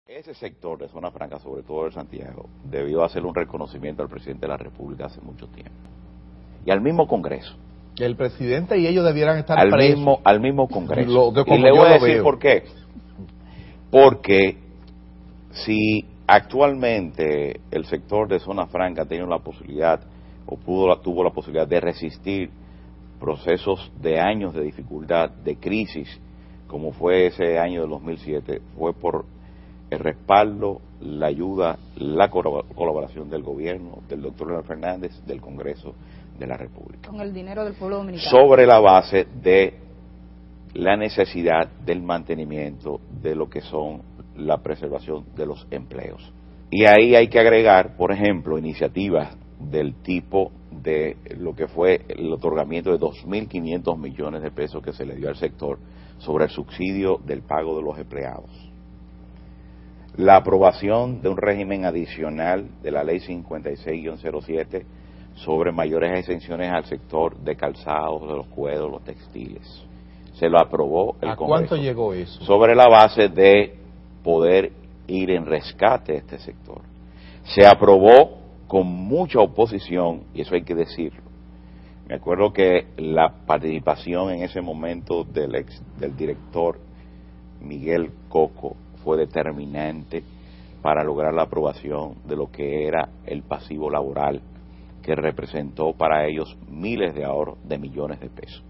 Ese sector de Zona Franca, sobre todo de Santiago, debió hacer un reconocimiento al presidente de la República hace mucho tiempo. Y al mismo Congreso. Que el presidente y ellos debieran estar al presos. Al mismo Congreso. Y le voy a decir por qué. Porque si actualmente el sector de Zona Franca tiene la posibilidad, o tuvo la posibilidad de resistir procesos de años de dificultad, de crisis, como fue ese año del 2007, fue por el respaldo, la ayuda, la colaboración del gobierno, del doctor Leonel Fernández, del Congreso de la República. Con el dinero del pueblo dominicano. Sobre la base de la necesidad del mantenimiento de lo que son la preservación de los empleos. Y ahí hay que agregar, por ejemplo, iniciativas del tipo de lo que fue el otorgamiento de 2.500 millones de pesos que se le dio al sector sobre el subsidio del pago de los empleados. La aprobación de un régimen adicional de la ley 56-07 sobre mayores exenciones al sector de calzados, de los cueros, los textiles. Se lo aprobó el Congreso. ¿A cuánto llegó eso? Sobre la base de poder ir en rescate de este sector. Se aprobó con mucha oposición, y eso hay que decirlo. Me acuerdo que la participación en ese momento del director Miguel Coco fue determinante para lograr la aprobación de lo que era el pasivo laboral, que representó para ellos miles de ahorros de millones de pesos.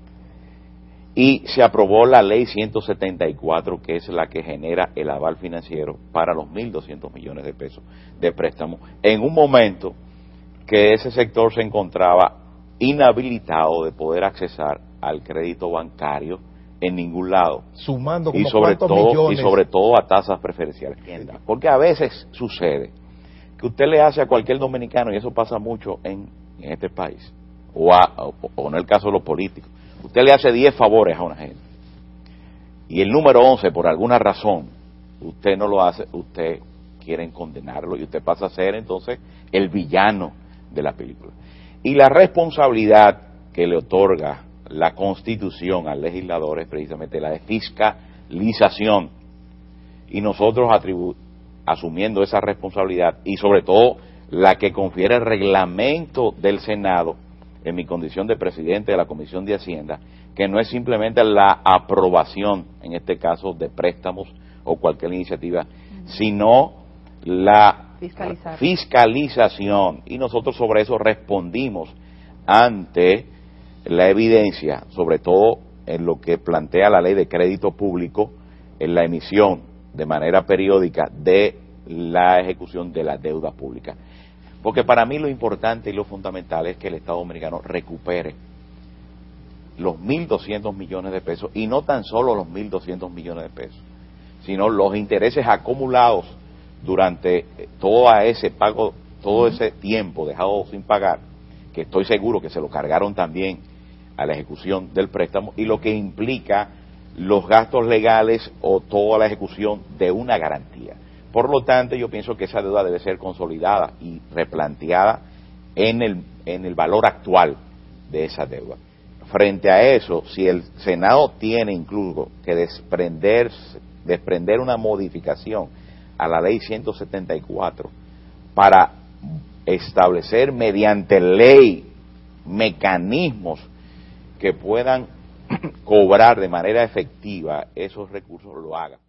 Y se aprobó la ley 174, que es la que genera el aval financiero para los 1.200 millones de pesos de préstamo, en un momento que ese sector se encontraba inhabilitado de poder accesar al crédito bancario en ningún lado. Sumando como y sobre cuántos todo, millones. Y sobre todo a tasas preferenciales. Porque a veces sucede que usted le hace a cualquier dominicano, y eso pasa mucho en este país, o en el caso de los políticos, usted le hace 10 favores a una gente, y el número 11, por alguna razón, usted no lo hace, usted quieren condenarlo, y usted pasa a ser entonces el villano de la película. Y la responsabilidad que le otorga la Constitución al legislador es precisamente la de fiscalización, y nosotros asumiendo esa responsabilidad, y sobre todo la que confiere el reglamento del Senado, en mi condición de presidente de la Comisión de Hacienda, que no es simplemente la aprobación, en este caso, de préstamos o cualquier iniciativa, sino la fiscalización, y nosotros sobre eso respondimos ante la evidencia, sobre todo en lo que plantea la ley de crédito público, en la emisión de manera periódica de la ejecución de la deuda pública. Porque para mí lo importante y lo fundamental es que el Estado Dominicano recupere los 1.200 millones de pesos, y no tan solo los 1.200 millones de pesos, sino los intereses acumulados durante todo ese pago, todo ese tiempo dejado sin pagar, que estoy seguro que se lo cargaron también a la ejecución del préstamo, y lo que implica los gastos legales o toda la ejecución de una garantía. Por lo tanto, yo pienso que esa deuda debe ser consolidada y replanteada en el valor actual de esa deuda. Frente a eso, si el Senado tiene incluso que desprender una modificación a la ley 174 para establecer mediante ley mecanismos que puedan cobrar de manera efectiva esos recursos, lo haga.